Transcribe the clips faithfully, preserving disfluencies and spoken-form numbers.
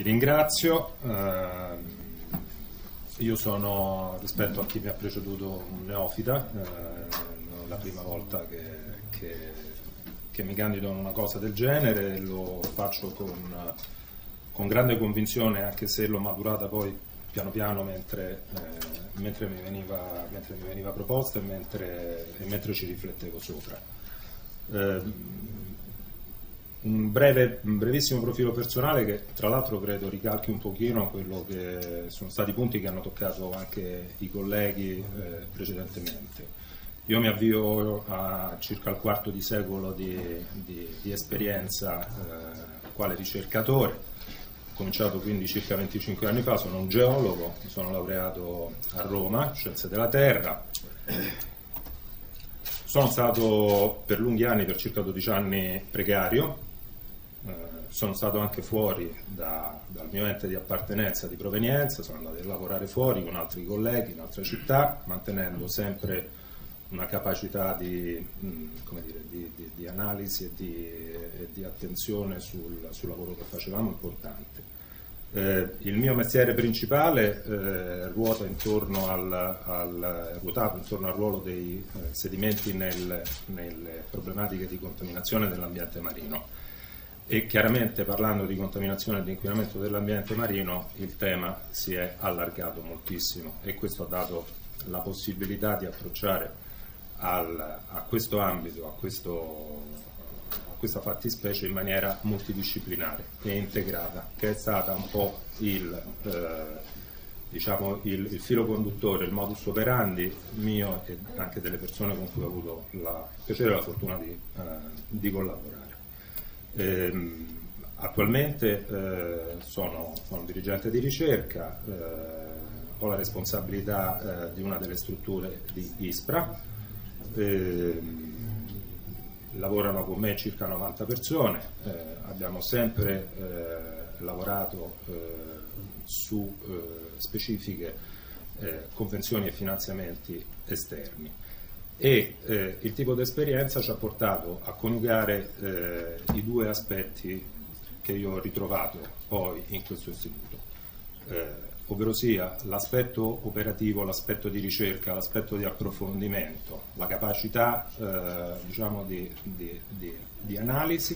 Vi ringrazio. Uh, io sono, rispetto a chi mi ha preceduto, un neofita, uh, non è la prima volta che, che, che mi candido a una cosa del genere, lo faccio con, con grande convinzione, anche se l'ho maturata poi piano piano mentre, eh, mentre, mi, veniva, mentre mi veniva proposta e mentre, e mentre ci riflettevo sopra. Uh, Un, breve, un brevissimo profilo personale che tra l'altro credo ricalchi un pochino quello che sono stati i punti che hanno toccato anche i colleghi eh, precedentemente. Io mi avvio a circa il quarto di secolo di, di, di esperienza eh, quale ricercatore. Ho cominciato quindi circa venticinque anni fa, sono un geologo, mi sono laureato a Roma, Scienze della Terra. Sono stato per lunghi anni, per circa dodici anni, precario. Uh, sono stato anche fuori da, dal mio ente di appartenenza, di provenienza, sono andato a lavorare fuori con altri colleghi in altre città, mantenendo sempre una capacità di, mh, come dire, di, di, di analisi e di, e di attenzione sul, sul lavoro che facevamo importante. Eh, il mio mestiere principale eh, ruota intorno al, al, ruotato intorno al ruolo dei eh, sedimenti nel, nelle problematiche di contaminazione dell'ambiente marino. E chiaramente, parlando di contaminazione e di inquinamento dell'ambiente marino, il tema si è allargato moltissimo e questo ha dato la possibilità di approcciare al, a questo ambito, a, questo, a questa fattispecie in maniera multidisciplinare e integrata, che è stata un po' il, eh, diciamo il, il filo conduttore, il modus operandi mio e anche delle persone con cui ho avuto la, il piacere e la fortuna di, eh, di collaborare. Eh, attualmente eh, sono, sono un dirigente di ricerca, eh, ho la responsabilità eh, di una delle strutture di ISPRA, eh, lavorano con me circa novanta persone, eh, abbiamo sempre eh, lavorato eh, su eh, specifiche eh, convenzioni e finanziamenti esterni. E eh, il tipo di esperienza ci ha portato a coniugare eh, i due aspetti che io ho ritrovato poi in questo istituto, eh, ovvero sia l'aspetto operativo, l'aspetto di ricerca, l'aspetto di approfondimento, la capacità eh, diciamo di, di, di, di analisi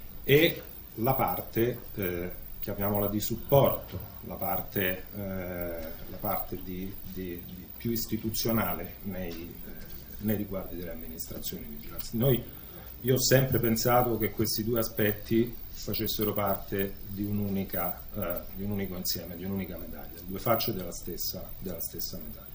e la parte, eh, chiamiamola di supporto, la parte, eh, la parte di, di, di più istituzionale nei eh, nei riguardi delle amministrazioni di vigilanza. Noi, io ho sempre pensato che questi due aspetti facessero parte di un'unica, eh, di un unico insieme, di un'unica medaglia, due facce della stessa, della stessa medaglia.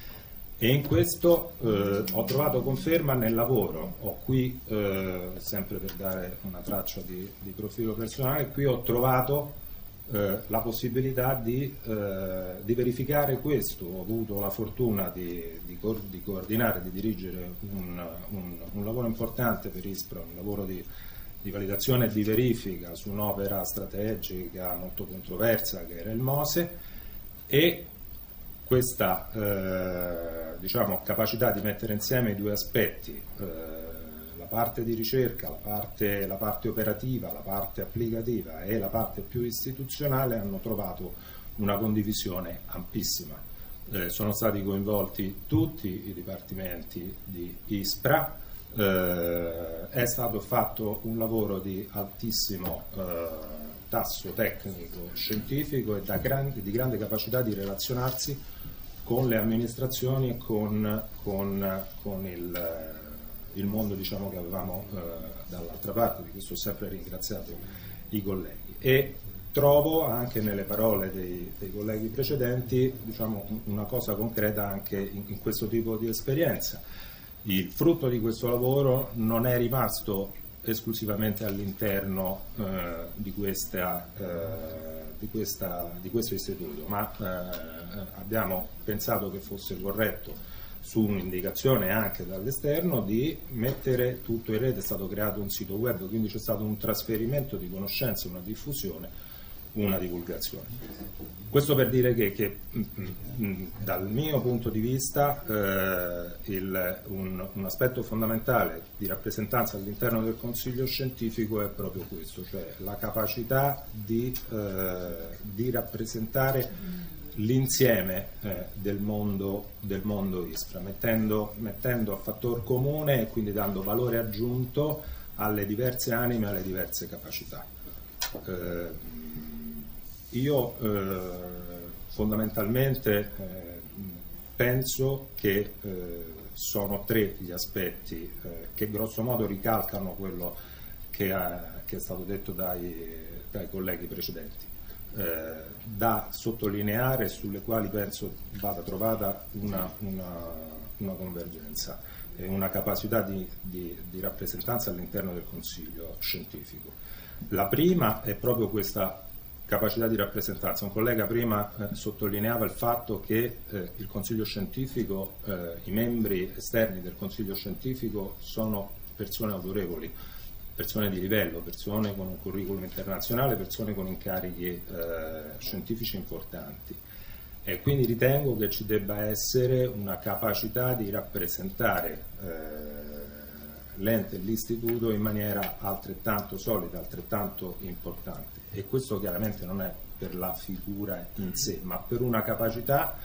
E in questo eh, ho trovato conferma nel lavoro. Ho qui, eh, sempre per dare una traccia di, di profilo personale, qui ho trovato Eh, la possibilità di, eh, di verificare questo. Ho avuto la fortuna di, di, co- di coordinare, di dirigere un, un, un lavoro importante per ISPRA, un lavoro di, di validazione e di verifica su un'opera strategica molto controversa che era il MOSE, e questa eh, diciamo, capacità di mettere insieme i due aspetti, eh, la parte di ricerca, la parte, la parte operativa, la parte applicativa e la parte più istituzionale, hanno trovato una condivisione ampissima. Eh, sono stati coinvolti tutti i dipartimenti di ISPRA, eh, è stato fatto un lavoro di altissimo eh, tasso tecnico, scientifico e da grande, di grande capacità di relazionarsi con le amministrazioni e con, con, con il il mondo, diciamo, che avevamo eh, dall'altra parte. Di questo ho sempre ringraziato i colleghi e trovo anche nelle parole dei, dei colleghi precedenti, diciamo, una cosa concreta anche in, in questo tipo di esperienza. Il frutto di questo lavoro non è rimasto esclusivamente all'interno eh, di, questa, eh, di, questa, di questo istituto, ma eh, abbiamo pensato che fosse corretto, su un'indicazione anche dall'esterno, di mettere tutto in rete. È stato creato un sito web, quindi c'è stato un trasferimento di conoscenze, una diffusione una divulgazione. Questo per dire che, che mh, dal mio punto di vista eh, il, un, un aspetto fondamentale di rappresentanza all'interno del Consiglio scientifico è proprio questo, cioè la capacità di, eh, di rappresentare l'insieme eh, del mondo, del mondo ISPRA, mettendo, mettendo a fattor comune e quindi dando valore aggiunto alle diverse anime, alle diverse capacità. Eh, io eh, fondamentalmente eh, penso che eh, sono tre gli aspetti eh, che grosso modo ricalcano quello che, ha, che è stato detto dai, dai colleghi precedenti, eh, da sottolineare, sulle quali penso vada trovata una, una, una convergenza e una capacità di, di, di rappresentanza all'interno del Consiglio scientifico. La prima è proprio questa capacità di rappresentanza. Un collega prima eh, sottolineava il fatto che eh, il Consiglio scientifico, eh, i membri esterni del Consiglio scientifico sono persone autorevoli, persone di livello, persone con un curriculum internazionale, persone con incarichi eh, scientifici importanti. E quindi ritengo che ci debba essere una capacità di rappresentare eh, l'ente e l'istituto in maniera altrettanto solida, altrettanto importante. E questo chiaramente non è per la figura in sé, ma per una capacità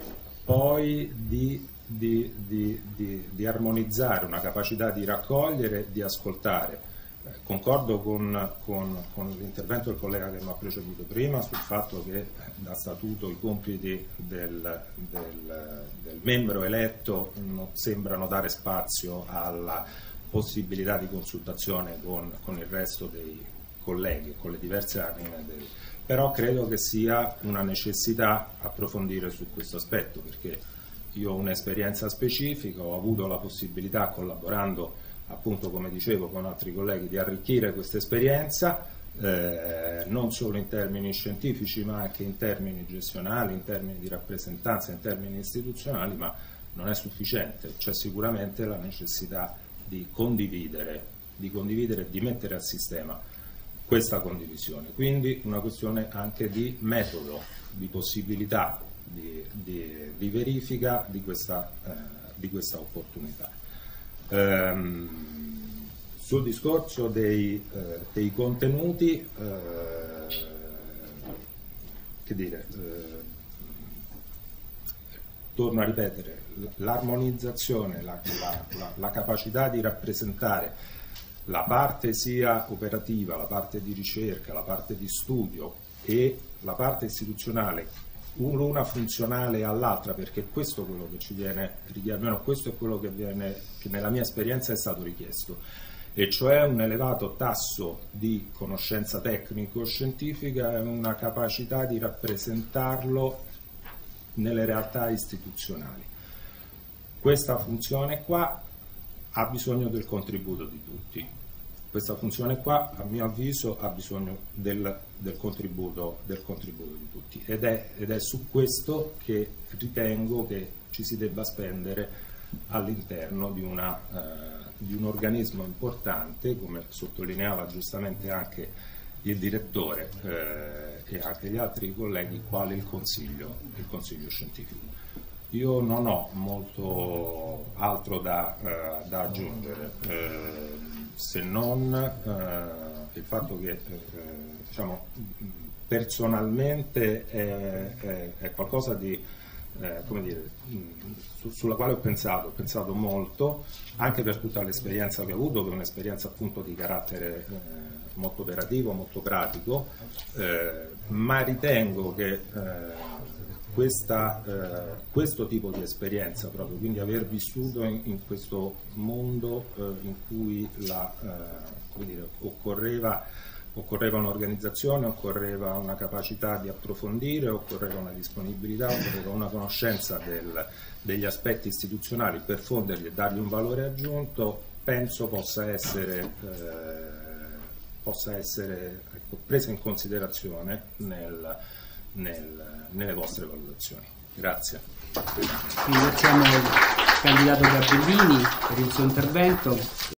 poi di, di, di, di, di armonizzare, una capacità di raccogliere, di ascoltare. Eh, concordo con, con, con l'intervento del collega che mi ha preceduto prima sul fatto che da statuto i compiti del, del, del membro eletto non sembrano dare spazio alla possibilità di consultazione con, con il resto dei colleghi, con le diverse anime del... però credo che sia una necessità approfondire su questo aspetto, perché io ho un'esperienza specifica, ho avuto la possibilità, collaborando appunto come dicevo con altri colleghi, di arricchire questa esperienza eh, non solo in termini scientifici ma anche in termini gestionali, in termini di rappresentanza, in termini istituzionali, ma non è sufficiente, c'è sicuramente la necessità di condividere, di condividere e di mettere a sistema questa condivisione. Quindi una questione anche di metodo, di possibilità, di, di, di verifica di questa, eh, di questa opportunità. Ehm, sul discorso dei, eh, dei contenuti, eh, che dire, eh, torno a ripetere, l'armonizzazione, la, la, la, la capacità di rappresentare la parte sia operativa, la parte di ricerca, la parte di studio e la parte istituzionale, una funzionale all'altra, perché questo è quello che ci viene richiesto, almeno questo è quello che, viene, che nella mia esperienza è stato richiesto, e cioè un elevato tasso di conoscenza tecnico-scientifica e una capacità di rappresentarlo nelle realtà istituzionali. Questa funzione qua ha bisogno del contributo di tutti. Questa funzione qua, a mio avviso, ha bisogno del, del, contributo, del contributo di tutti, ed è, ed è su questo che ritengo che ci si debba spendere all'interno di, una, eh, di un organismo importante, come sottolineava giustamente anche il direttore eh, e anche gli altri colleghi, quale il Consiglio, il Consiglio scientifico. Io non ho molto altro da, eh, da aggiungere, eh, se non eh, il fatto che eh, diciamo, personalmente è, è, è qualcosa di, eh, come dire, su, sulla quale ho pensato, ho pensato molto, anche per tutta l'esperienza che ho avuto, che è un'esperienza appunto di carattere eh, molto operativo, molto pratico, eh, ma ritengo che eh, Questa, eh, questo tipo di esperienza proprio, quindi aver vissuto in, in questo mondo eh, in cui la, eh, come dire, occorreva, occorreva un'organizzazione, occorreva una capacità di approfondire, occorreva una disponibilità, occorreva una conoscenza del, degli aspetti istituzionali per fonderli e dargli un valore aggiunto, penso possa essere, eh, possa essere ecco, presa in considerazione nel Nel, nelle vostre valutazioni. Grazie. Ringraziamo il candidato Gabellini per il suo intervento.